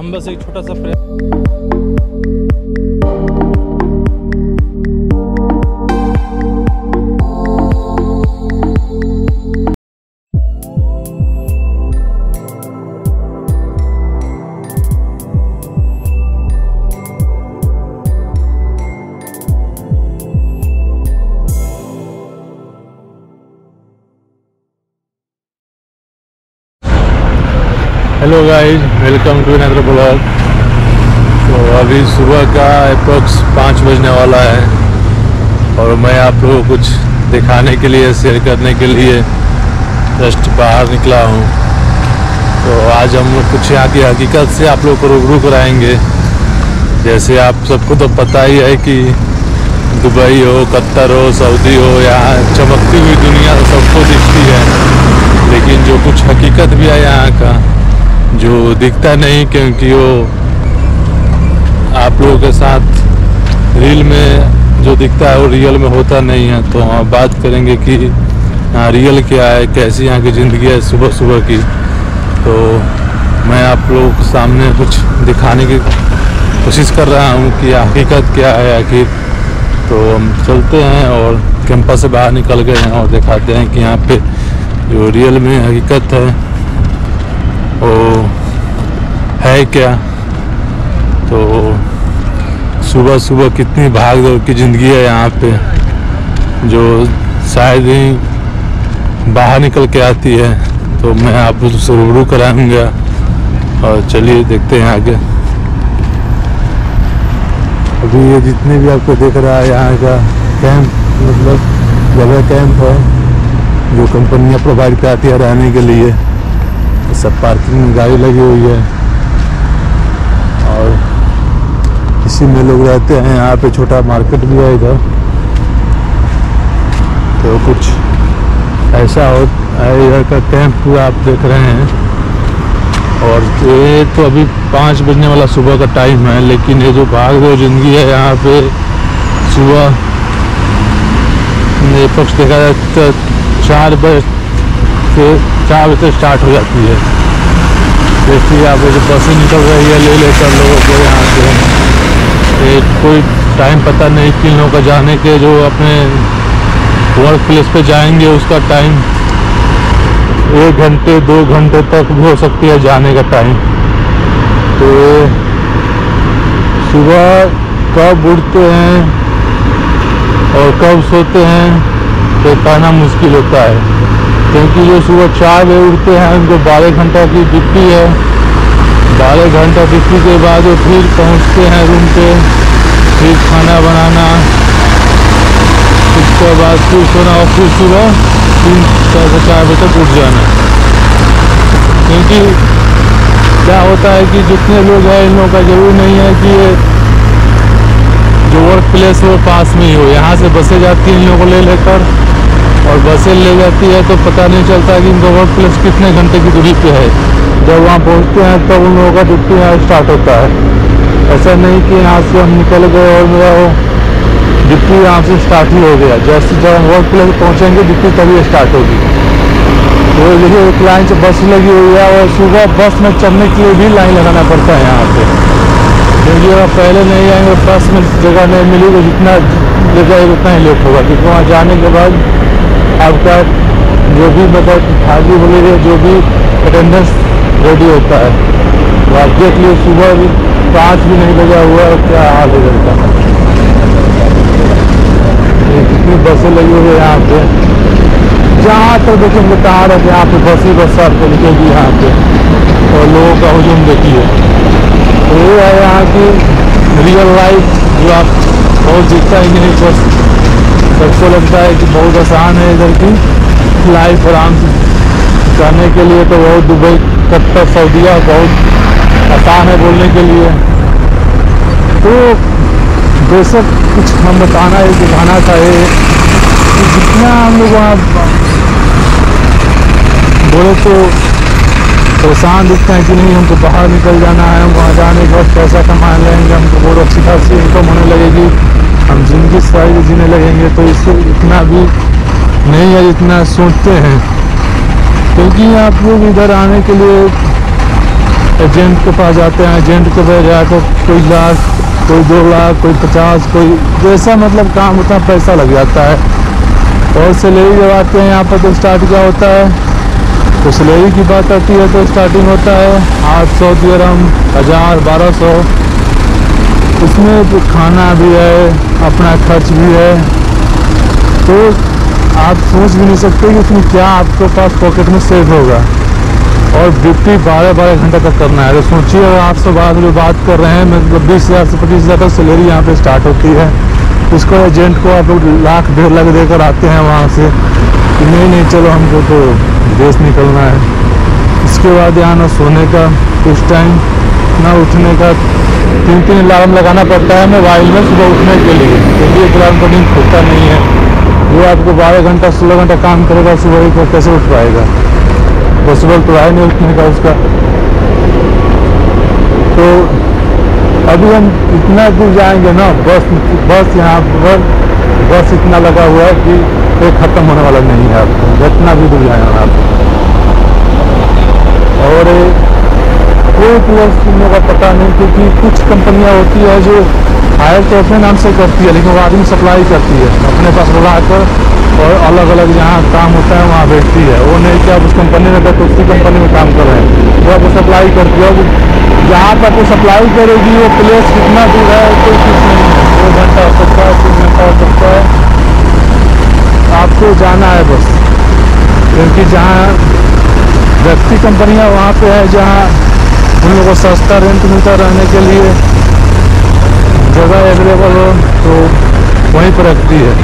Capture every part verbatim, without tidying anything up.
हम बस एक छोटा सा प्रयास। Hello guys, welcome to another blog. तो अभी सुबह का अप्रॉक्स पाँच बजने वाला है और मैं आप लोगों को कुछ दिखाने के लिए, शेयर करने के लिए जस्ट बाहर निकला हूँ। तो आज हम लोग कुछ यहाँ की हकीकत से आप लोग को रूबरू कराएंगे। जैसे आप सबको तो पता ही है कि दुबई हो, कतर हो, सऊदी हो, यहाँ चमकती हुई दुनिया सबको दिखती है, लेकिन जो कुछ हकीकत भी है यहाँ का जो दिखता नहीं, क्योंकि वो आप लोगों के साथ रील में जो दिखता है वो रियल में होता नहीं है। तो हम बात करेंगे कि हाँ रियल क्या है, कैसी यहाँ की ज़िंदगी है सुबह सुबह की। तो मैं आप लोगों के सामने कुछ दिखाने की कोशिश कर रहा हूँ कि हकीकत क्या है आखिर। तो हम चलते हैं और कैंपस से बाहर निकल गए हैं और दिखाते हैं कि यहाँ पे जो रियल में हकीकत है वो है क्या। तो सुबह सुबह कितनी भाग दौड़ की ज़िंदगी है यहाँ पे, जो शायद ही बाहर निकल के आती है। तो मैं आप उससे रूबरू कराऊंगा और चलिए देखते हैं आगे। अभी ये जितने भी आपको दिख रहा है यहाँ का कैंप, मतलब जगह कैंप है जो कंपनियाँ प्रोवाइड कराती है रहने के लिए। सब पार्किंग में गाड़ी लगी हुई है और इसी में लोग रहते हैं। यहाँ पे छोटा मार्केट भी है इधर। तो कुछ ऐसा हो इधर का कैंप पूरा आप देख रहे हैं। और ये तो अभी पाँच बजने वाला सुबह का टाइम है, लेकिन ये जो भाग दौड़ ज़िंदगी है यहाँ पे सुबह पक्ष देखा जाए तो चार बजे से चार बजे से स्टार्ट हो जाती है। देखिए आप जो बसें निकल रही है ले लेकर लोगों को यहाँ से। एक कोई टाइम पता नहीं किन लोगों का जाने के, जो अपने वर्क प्लेस पे जाएंगे उसका टाइम एक घंटे दो घंटे तक भी हो सकती है जाने का टाइम। तो सुबह कब उठते हैं और कब सोते हैं तो कहना मुश्किल होता है, क्योंकि जो सुबह चार बजे उठते हैं उनको बारह घंटा की ड्यूटी है। बारह घंटा ड्यूटी के बाद वो फिर पहुंचते हैं रूम पे, फिर खाना बनाना, उसके बाद फिर सोना और फिर सुबह तीन से चार बजे तक उठ जाना। क्योंकि क्या होता है कि जितने लोग हैं इन लोगों का जरूरी नहीं है कि ये जो वर्क प्लेस है वो पास में ही हो। यहाँ से बसें जाती हैं इन लोगों को ले लेकर, और बसें ले जाती है तो पता नहीं चलता कि इनका वर्क प्लेस कितने घंटे की दूरी पे है। जब वहाँ पहुँचते हैं तब तो उन लोगों का ड्यूटी यहाँ स्टार्ट होता है। ऐसा नहीं कि यहाँ से हम निकल गए और मेरा वो ड्यूटी यहाँ से स्टार्ट ही हो गया। जैसे जब हम वर्क प्लेस पहुँचेंगे ड्यूटी तभी स्टार्ट होगी। तो देखिए एक लाइन से बस लगी हुई है और सुबह बस में चढ़ने के लिए भी लाइन लगाना पड़ता है यहाँ पे, क्योंकि अगर पहले नहीं आएंगे बस में जगह नहीं मिली तो जितना जगह उतना ही लेट होगा। क्योंकि वहाँ जाने के बाद आपका जो भी मतलब हाजिरी बोलेंगे, जो भी अटेंडेंस रेडी होता है तो आप देख लीजिए सुबह भी पाँच भी नहीं बजा हुआ है, क्या हाल है इधर का। कितनी बसें लगी हुई है यहाँ पे, जहाँ तक देखेंगे कहाँ रहते यहाँ पे बस ही बस आपको निकलेगी यहाँ पे। और लोगों का हुजूम देखिए। तो ये है यहाँ की रियल लाइफ, जो आप बहुत दिखता ही नहीं। बस सबको लगता है कि बहुत आसान है इधर की लाइफ, आराम से जाने के लिए तो बहुत दुबई, कतर, सऊदीया बहुत आसान है बोलने के लिए। तो बेशक कुछ हम बताना है, दिखाना चाहिए कि जितना हम लोग वहाँ बोले तो परेशान दिखते हैं कि नहीं हमको बाहर निकल जाना है, हम वहाँ जाने के बाद पैसा कमा लेंगे, हमको बहुत अच्छी खासी इनकम होने लगेगी, हम जिंदगी सारी जीने लगेंगे। तो इससे इतना भी नहीं है जितना सोचते हैं। क्योंकि आप लोग इधर आने के लिए एजेंट के पास जाते हैं, एजेंट के पास जाकर कोई लाख, कोई दो लाख, कोई पचास, कोई जैसा मतलब काम उतना पैसा लग जाता है। और सैलरी जब आते हैं यहाँ पर तो स्टार्ट क्या होता है, तो सैलरी की बात आती है तो स्टार्टिंग होता है आठ सौ दिरहम, हज़ार, बारह सौ। उसमें तो खाना भी है, अपना खर्च भी है, तो आप सोच भी नहीं सकते कि उसमें क्या आपके पास पॉकेट में सेव होगा। और ड्यूटी बारह बारह घंटा तक करना है। तो सोचिए अगर आप सब बात जो बात कर रहे हैं, मतलब बीस हज़ार से पच्चीस हज़ार तक सैलरी यहाँ पे स्टार्ट होती है। उसको एजेंट को आप लोग लाख डेढ़ लाख देकर आते हैं वहाँ से कि नहीं नहीं चलो हमको तो देश निकलना है। इसके बाद यहाँ ना सोने का कुछ टाइम, ना उठने का, तीन तीन अलार्म लगाना पड़ता है मोबाइल में सुबह उठने के लिए, क्योंकि एक अलार्म का नींद खुलता नहीं है। वो आपको बारह घंटा सोलह घंटा काम करेगा, सुबह को कैसे उठ पाएगा, पॉसिबल तो है नहीं उठने का उसका। तो अभी हम इतना दूर जाएंगे ना, बस बस यहाँ पर बस इतना लगा हुआ है कि कोई ख़त्म होने वाला नहीं है आपको, जितना भी दूर जाएंगे आप। और कोई प्लस सुनने का पता नहीं, क्योंकि कुछ कंपनियां होती है जो हायर तो अपने नाम से करती है, लेकिन वो आदमी सप्लाई करती है अपने पास बुला कर, और अलग अलग जहाँ काम होता है वहाँ भेजती है। वो नहीं कि आप उस कंपनी में तो उसी कंपनी में काम कर रहे हैं, वो आपको सप्लाई करती है। जहाँ पर वो सप्लाई करेगी वो प्लेस कितना दूर है कोई कुछ नहीं है, दो घंटा हो सकता है, तीन घंटा हो सकता है, आपको जाना है बस। क्योंकि जहाँ व्यक्ति कंपनियाँ वहाँ पे है जहाँ उन लोगों को सस्ता रेंट मिलता रहने के लिए, जगह अवेलेबल हो तो वहीं पर रखती है।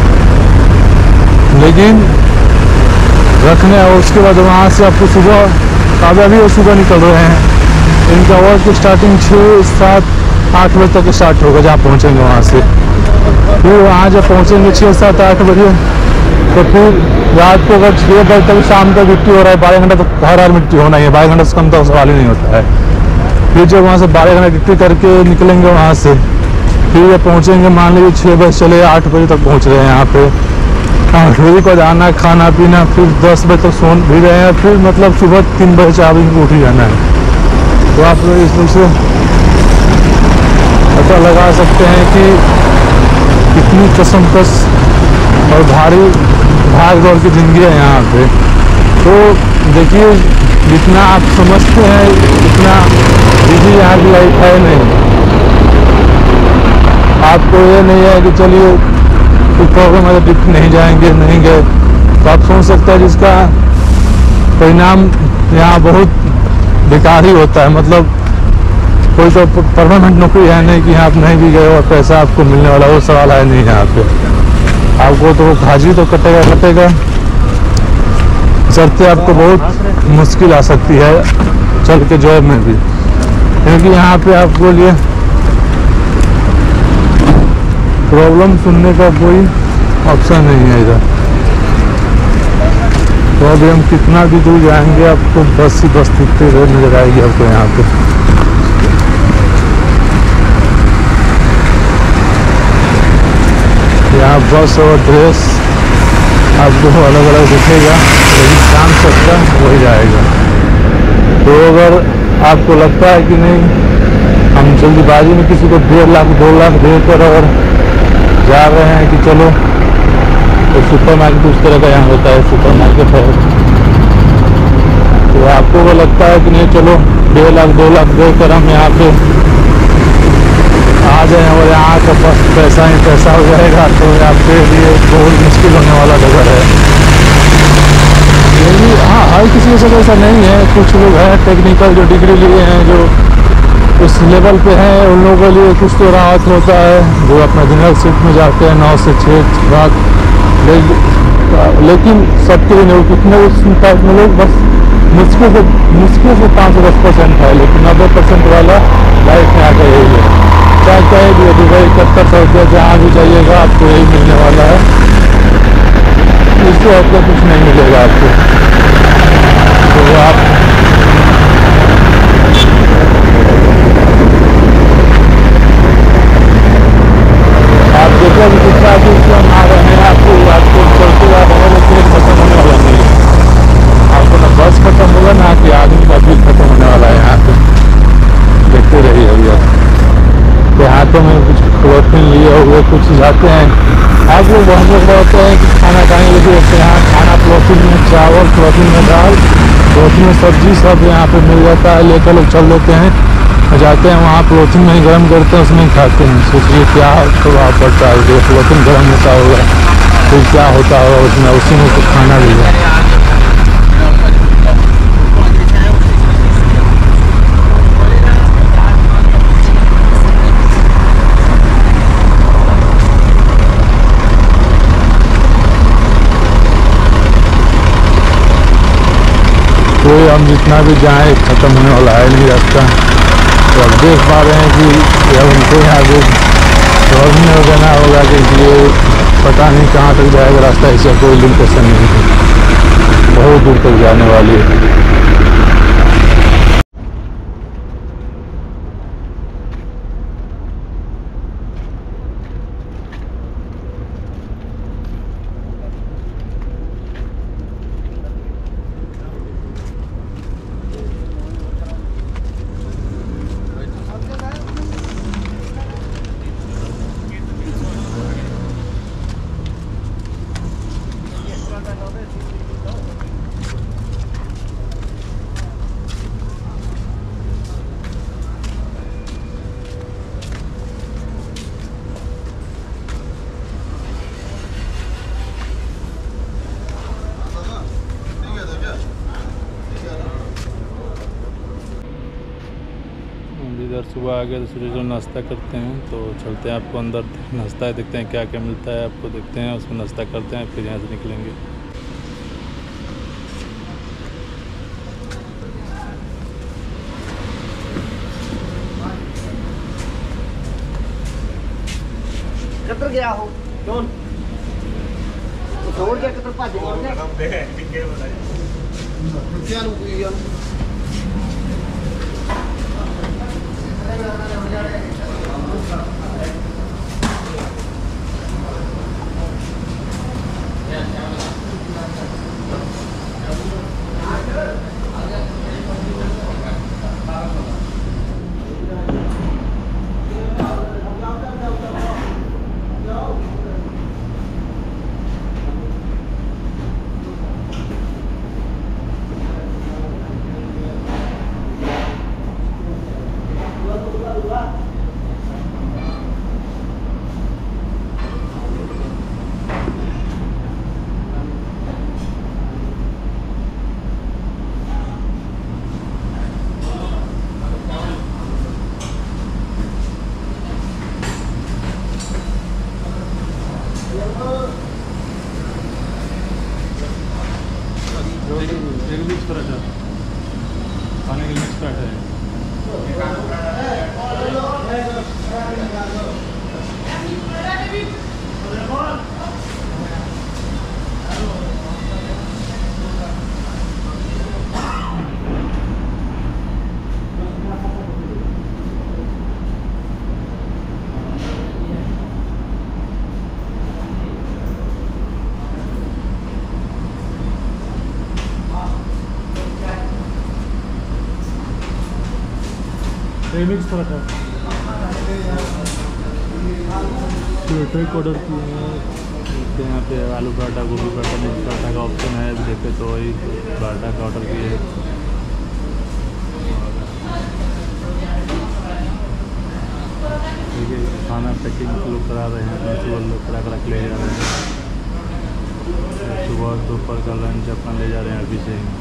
लेकिन रखने और उसके बाद वहाँ से आपको सुबह, अब अभी वो सुबह निकल रहे हैं, इनका वर्क स्टार्टिंग छः सात आठ बजे तक स्टार्ट होगा जहाँ पहुँचेंगे वहाँ से। फिर वहाँ जब पहुँचेंगे छः सात आठ बजे, तो फिर रात को अगर छः बजे तक शाम तक ड्यूटी हो रहा है, बारह घंटा तो हर हाल में ड्यूटी होना ही है, बारह घंटे से कम तो सवाल ही नहीं होता है। फिर जब वहाँ से बारह घंटे ड्यूटी करके निकलेंगे वहाँ से, फिर ये पहुँचेंगे मान लीजिए छः बजे चले, आठ बजे तक पहुँच रहे हैं यहाँ पे, हाँ फिर को जाना खाना पीना, फिर दस बजे तक सो भी रहे हैं, फिर मतलब सुबह तीन बजे चार बजे उठ ही जाना है। तो आप लोग इसमें से पता लगा सकते हैं कि कितनी कसमकस और भारी भाग दौड़ की ज़िंदगी है यहाँ पे। तो देखिए जितना आप समझते हैं उतना बिजी यहाँ की लाइफ है नहीं। आपको ये नहीं है कि चलिए कोई प्रॉब्लम है तो नहीं जाएंगे, नहीं गए, तो आप सोच सकते हैं जिसका परिणाम यहाँ बहुत बेकार ही होता है। मतलब कोई तो परमानेंट नौकरी है नहीं कि आप नहीं भी गए और पैसा आपको मिलने वाला, वो सवाल है नहीं यहाँ पे। आपको तो हाजिरी तो कटेगा कटेगा, चलते आपको बहुत मुश्किल आ सकती है चल के जॉब में भी, क्योंकि यहाँ पे आपको लिए प्रॉब्लम सुनने का कोई ऑप्शन नहीं है इधर। तो अभी हम कितना भी दूर जाएंगे आपको बस ही बस दिखते हुए नजर आएगी आपको यहाँ पे। यहाँ बस और ड्रेस आपको अलग अलग दिखेगा, लेकिन काम सबका वही जाएगा। तो अगर आपको लगता है कि नहीं हम जल्दीबाजी में किसी को डेढ़ लाख दो लाख देकर और जा रहे हैं कि चलो, तो सुपर मार्केट उस तरह का यहाँ होता है, सुपर मार्केट है, तो आपको वो लगता है कि नहीं चलो डेढ़ लाख दो लाख देकर हम यहाँ पे आ जाए और यहाँ का बस पैसा ही पैसा हो जाएगा, तो आपके लिए बहुत मुश्किल होने वाला जगह है। ये भी हाँ हर किसी से ऐसा नहीं है, कुछ लोग हैं टेक्निकल जो डिग्री लिए हैं जो उस लेवल पे हैं, उन लोगों के लिए कुछ तो राहत होता है, जो अपना जनरल शिफ्ट में जाते हैं नौ से छः रात। लेकिन सबके लिए नहीं, कितने टाइप में लोग बस मुश्किल से मुश्किल से पाँच से दस परसेंट है, लेकिन नब्बे परसेंट वाला लाइफ में आकर यही है। चाहे चाहे भी दुबई कत्तर सऊदी जहाँ भी जाइएगा आपको यही मिलने वाला है, इससे आपको कुछ नहीं मिलेगा आपको। तो आप आप देखो कि कितना भी हम आ रहे हैं, आपको आपको चलते हुआ रहेगा, लेकिन खत्म होने वाला नहीं है। आपको ना बस खत्म होगा ना कि आदमी का बिल खत्म होने वाला है यहाँ पे। आप लोग हम लोग बोलते हैं कि खाना खाएंगे, देखते हैं यहाँ खाना पॉलिथीन में चावल, पॉलिथीन में दाल, पॉलिथीन में सब्जी सब यहाँ पे मिल जाता है। लेकर लोग चल लेते हैं, जाते हैं वहाँ पॉलिथीन में ही गर्म करते हैं, उसमें ही खाते हैं। सोचिए क्या प्रभाव पड़ता है, जो पॉलिथीन गर्म होता होगा फिर क्या होता होगा उसमें, उसी में तो खाना भी है। कोई हम जितना भी जाएं ख़त्म होने वाला है नहीं रास्ता। तो अब देख पा रहे हैं कि अब उनको यहाँ आगे दौड़ने हो जाना होगा, कि इसलिए पता नहीं कहाँ तक जाएगा रास्ता, ऐसा कोई लिमिटेशन नहीं है, बहुत दूर तक जाने वाली है। इधर सुबह आ गए तो सोचे जो नाश्ता करते हैं, तो चलते हैं आपको अंदर नाश्ता देखते हैं क्या क्या मिलता है, आपको देखते हैं, उसको नाश्ता करते हैं, फिर यहाँ से निकलेंगे। कतर गया हो कौन छोड़ के कतर भाज क्या रुकी यार मिक्स पराठा खाने के लिए मिक्स पराठा है। मिक्स पराठा तो एक ऑर्डर किए हैं। यहाँ पे आलू पराठा, गोभी पराठा, मिक्स पराठा का ऑप्शन है। अभी देखे तो वही पराठा का ऑर्डर किए हैं। देखिए खाना पैकिंग लोग करा रहे हैं, सुबह लोग करा करा के ले जा रहे हैं। सुबह दोपहर का लंच अपना ले जा रहे हैं अभी से ही।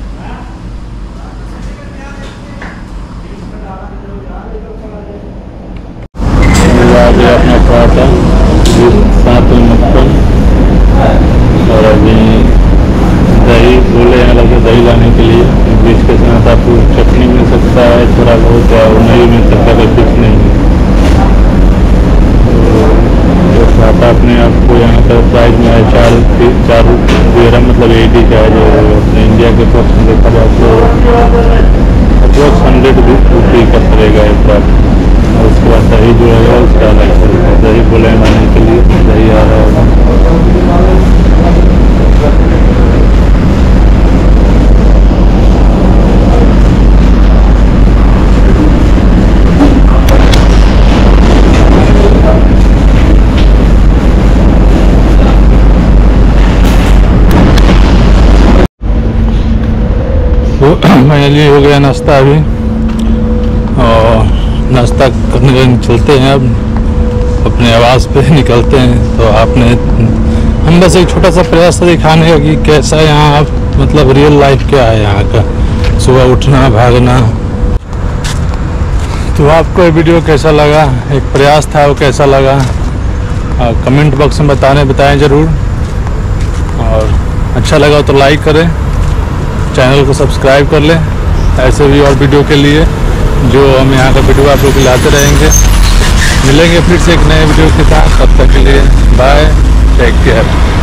अपना पराठा साथ में मक्खन और अभी दही बोले हैं लगे दही लाने के लिए। बीच के साथ आपको चटनी मिल सकता है, थोड़ा बहुत और नहीं मिल सकता, कोई फिक्स नहीं है। जो पराठा अपने आपको यहाँ पर प्राइस में है चार चार तेरह मतलब एटी का है। जो अपने इंडिया के अप्रोक्स में देखा जाए तो अप्रोक्स हंड्रेड रुपये का पड़ेगा एक पराठा। उसके बाद दही जो है उसका अलग है। दही बोले लाने के लिए दही आ रहा है। फाइनली हो गया नाश्ता अभी, और नाश्ता करने के लिए चलते हैं अब अपने आवास पे निकलते हैं। तो आपने हम बस एक छोटा सा प्रयास था दिखाने का कि कैसा यहाँ मतलब रियल लाइफ क्या है यहाँ का, सुबह उठना भागना। तो आपको ये वीडियो कैसा लगा, एक प्रयास था वो कैसा लगा, और कमेंट बॉक्स में बताने बताएं ज़रूर। और अच्छा लगा तो लाइक करें, चैनल को सब्सक्राइब कर लें ऐसे भी और वीडियो के लिए, जो हम यहाँ का वीडियो आप लोग लाते रहेंगे। मिलेंगे फिर से एक नए वीडियो के साथ, तब तक के लिए बाय, टेक केयर।